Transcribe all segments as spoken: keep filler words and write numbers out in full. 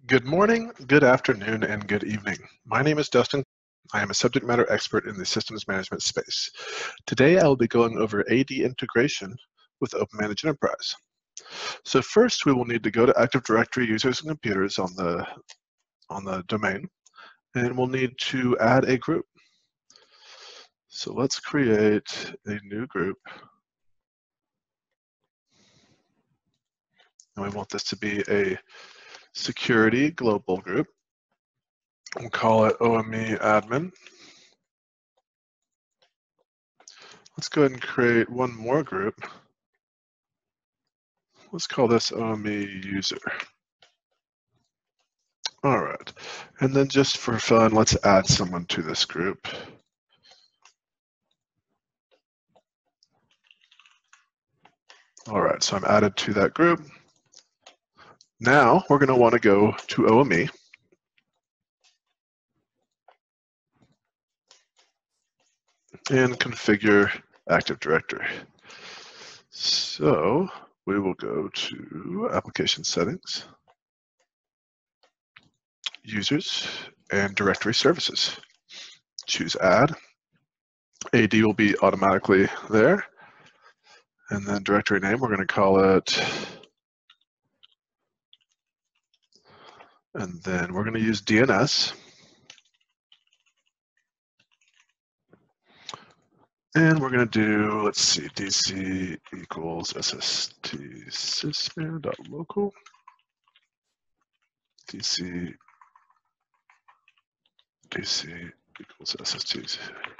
Good morning, good afternoon, and good evening. My name is Dustin. I am a subject matter expert in the systems management space. Today I will be going over A D integration with OpenManage Enterprise. So first we will need to go to Active Directory users and computers on the, on the domain, and we'll need to add a group. So let's create a new group. And we want this to be a security global group. We'll call it O M E admin. Let's go ahead and create one more group. Let's call this O M E user. All right, and then just for fun, let's add someone to this group. All right, so I'm added to that group. Now we're going to want to go to O M E. And configure Active Directory. So we will go to Application Settings, Users, and Directory Services. Choose Add. A D will be automatically there. And then directory name, we're going to call it, and then we're going to use D N S. And we're going to do, let's see, D C equals S S T sysman.local. D C, D C equals S S T.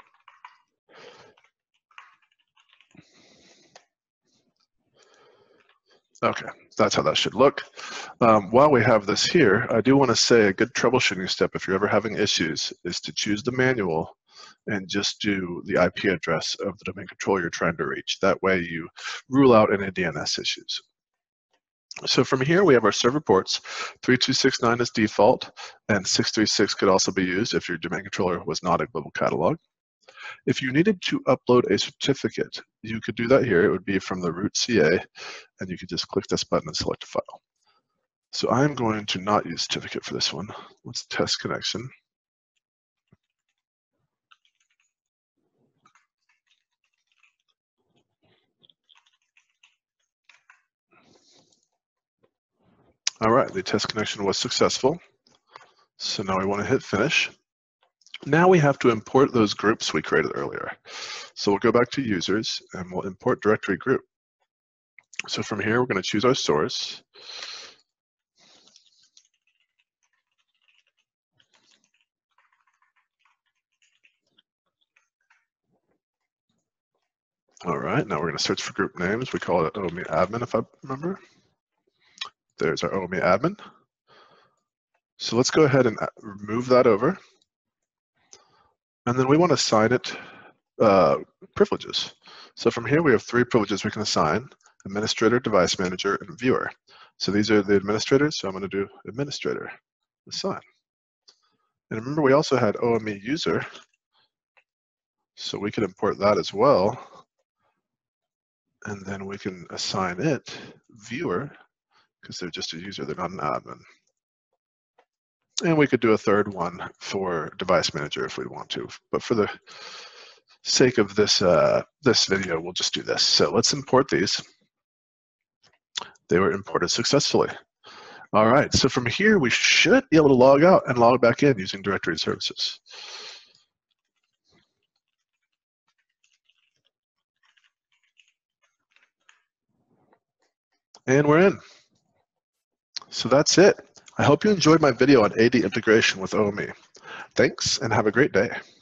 Okay, that's how that should look. Um, while we have this here, I do want to say a good troubleshooting step if you're ever having issues is to choose the manual and just do the I P address of the domain controller you're trying to reach. That way you rule out any D N S issues. So from here we have our server ports. three two six nine is default, and six three six could also be used if your domain controller was not a global catalog. If you needed to upload a certificate, you could do that here. It would be from the root C A, and you could just click this button and select a file. So I'm going to not use certificate for this one. Let's test connection. All right, the test connection was successful. So now we want to hit finish. Now we have to import those groups we created earlier. So we'll go back to users and we'll import directory group. So from here, we're going to choose our source. All right, now we're going to search for group names. We call it O M E admin, if I remember. There's our O M E admin. So let's go ahead and move that over. And then we want to assign it uh, privileges. So from here, we have three privileges we can assign: administrator, device manager, and viewer. So these are the administrators, so I'm going to do administrator, assign. And remember, we also had O M E user, so we can import that as well. And then we can assign it viewer, because they're just a user, they're not an admin. And we could do a third one for device manager if we want to, but for the sake of this uh, this video, we'll just do this. So let's import these. They were imported successfully. All right, so from here, we should be able to log out and log back in using directory services. And we're in. So that's it. I hope you enjoyed my video on A D integration with O M E. Thanks, and have a great day.